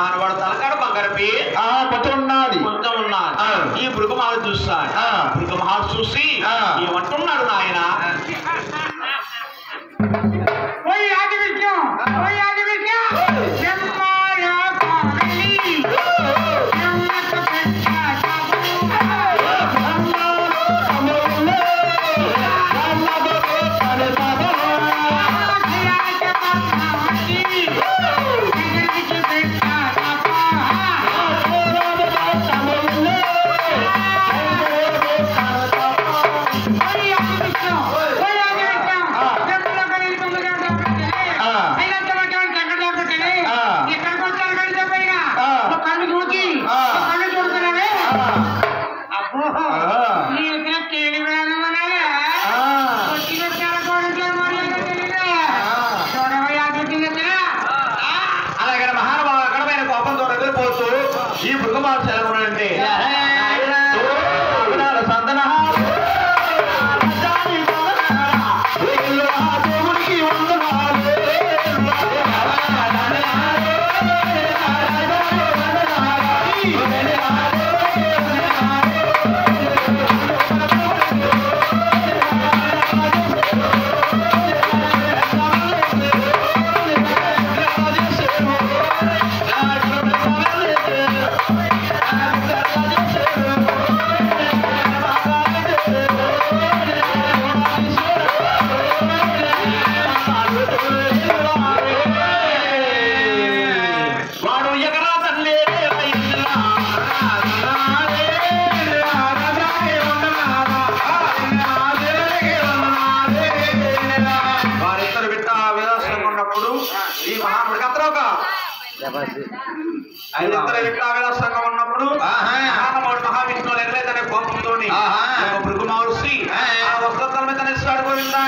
మహానుభావుడు తలకాడ బంగారపి కొంచెం ఉన్నది కొంచెం ఉన్నాడు. ఈ భృగుమాలు చూస్తాడు. భృగుమహాలు చూసి ఏమంటున్నాడు నాయన? ఈ భృగుమాలు సెలవునంటే ఈ మహానుడికి అంతలోగా ఐదిద్దరు విశ్వాసం ఉన్నప్పుడు మహానుభావుడు మహావిష్ణువులు ఎగలేదనే కోపంతో భృగుమావుడు శ్రీ ఆ వస్త్రం మీద నిస్తాడు గోవిందా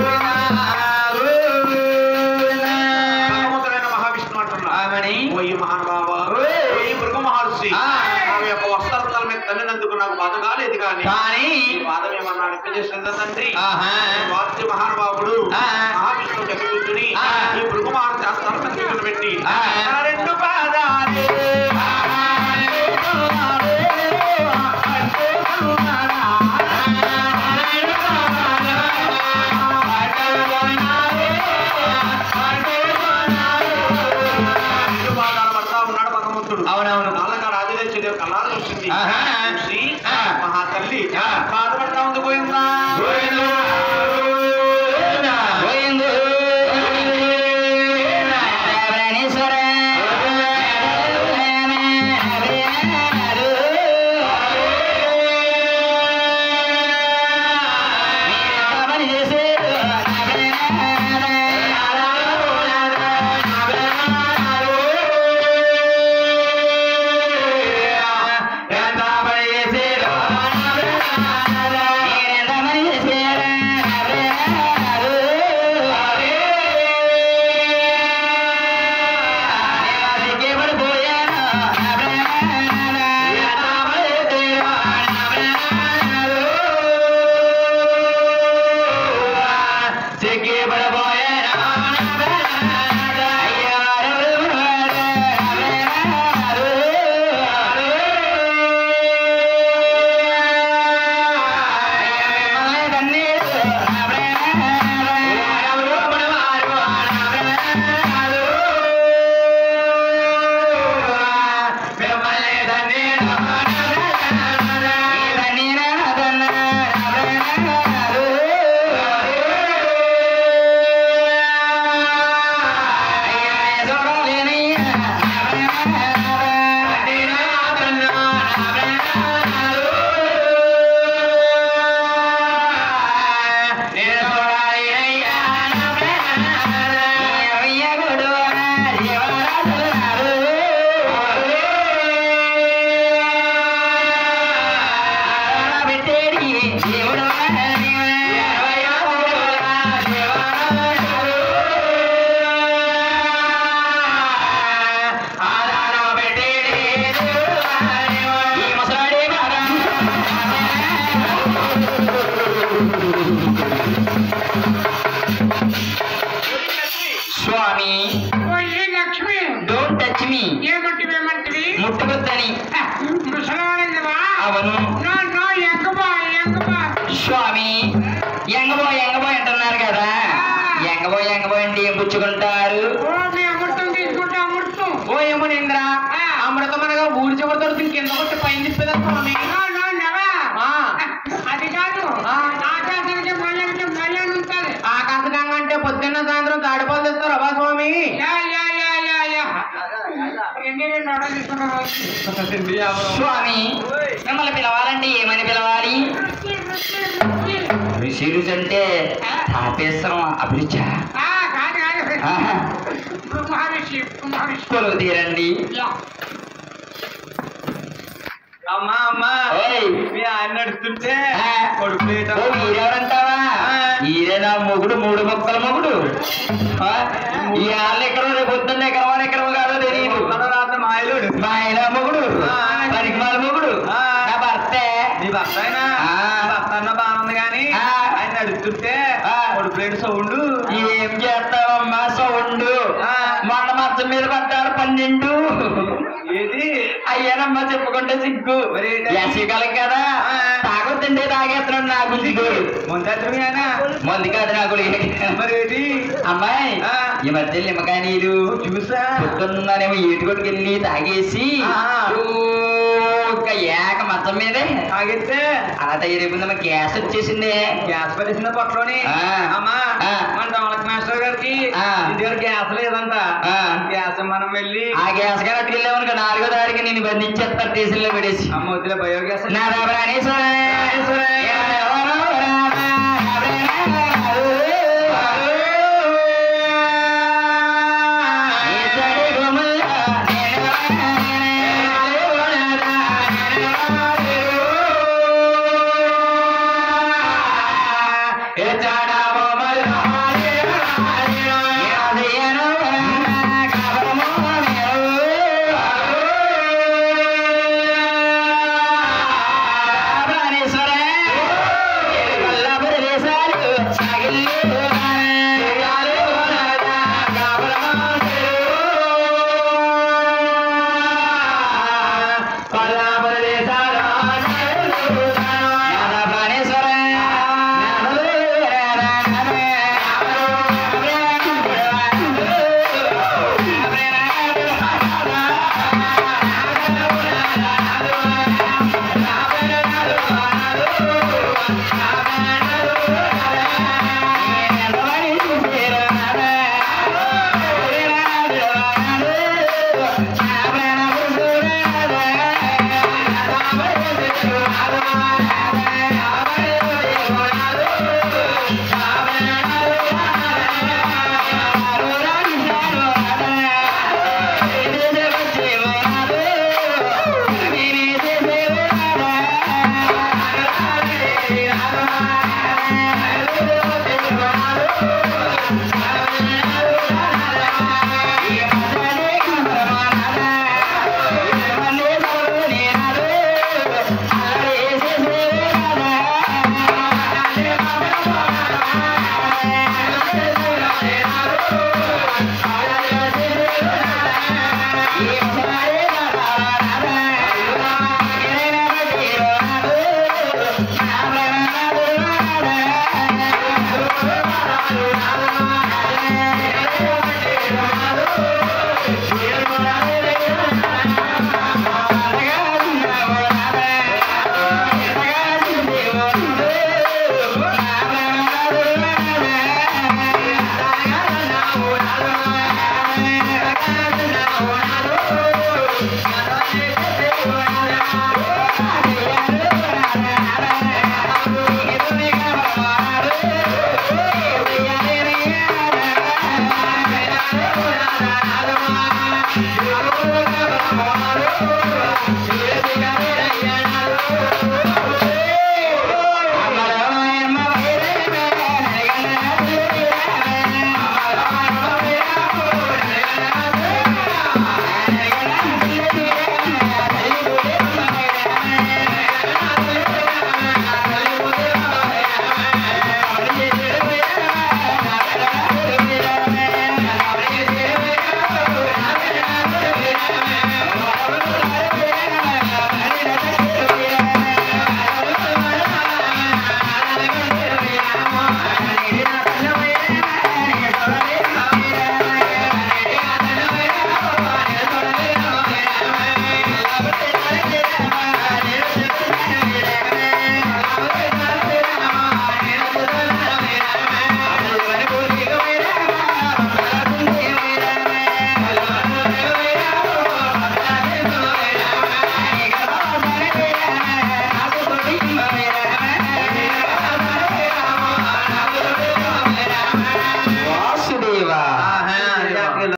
మహావిష్ణువు అంటున్నాడు. ఓ మహానుభావ ఈ భృగు మహర్షి ఆమె యొక్క వస్త్రాల మీద తల్లినందుకు నాకు బాధ కాలేదు కానీ బాధ ఏమన్నా చేసిందా తండ్రి? వార్తి మహానుభావుడు మహావిష్ణువు చెప్పి కూర్చుని ఈ భృగు మహర్షి అస్త్రాలను పెట్టి రెండు పాదాలు అవునవును నాన్నగారు ఆది తెచ్చేది కళాలు వచ్చింది చూసి మహాతల్లి బాధపడతా ఉంది పోయిందా ముట్టుకొద్దని అవును స్వామి ఎంగబోయ్ అంటున్నారు కదా ఎంగబోయ్ అంటే ఏం పుచ్చుకుంటారు ఓ ఏమోనింద్ర అమృతమనగా ఊరి చివరితో కింద కొట్టి పైన తిప్పేదా స్వామి అది కాదు ఆకాశగంగా అంటే పొద్దున్న సాయంత్రం తాడిపాలు తెస్తారు అబ్బా స్వామి స్వామి మిమ్మల్ని పిలవాలండి ఏమని పిలవాలి ఋషి అంటే తాపేశ్వరం అభిరుచ కొలువు తీరండి అమ్మా అమ్మా మీ ఆయన నడుస్తుంటే కొడుకు ఈరెవరంటావా ఈరే నా మొగుడు 3 మొక్కల మొగుడు ఈ ఆళ్ళు ఎక్కడో రేపు పొద్దున్న ఎక్కడమో కాదో తెలియదు రాత్రి మాయలుడు మా ఆయన మొగుడు పరిమాల మొగుడు నా భర్తే నీ భర్త అయినా భర్త అన్న బాగుంది కానీ ఆయన నడుస్తుంటే కొడుకు సౌండ్ ఏం చేస్తావమ్మా సౌండ్ మొన్న మంచం మీద పడ్డాడు 12 ఏది అయ్యానమ్మా చెప్పుకుంటే సిగ్గు వేసవికాలం కదా తాగొద్దంటే తాగేస్తున్నాడు నాకు సిగ్గు మంది కాదు నాకు మరి ఏంటి అమ్మాయి ఈ మధ్య నిమ్మకాయ నీరు చూసా పొద్దున్నానేమో ఏటుకొట్టుకెళ్ళి తాగేసి ఏక మచ్చం మీదే తాగితే అలా తయారైపోయిందమ్మా గ్యాస్ వచ్చేసింది గ్యాస్ పడేసిన పక్కలోని అమ్మా మన డెవలప్ మాస్టర్ గారికి ఇంటి గారు గ్యాస్ లేదంట గ్యాస్ మనం వెళ్ళి ఆ గ్యాస్ గారు అట్టుకెళ్ళామనుకో 4వ తారీఖు నేను బంధించేస్తారు స్టేషన్ లో పెడేసి అమ్మ వద్దులే బయోగ్యాస్ నా Thank you.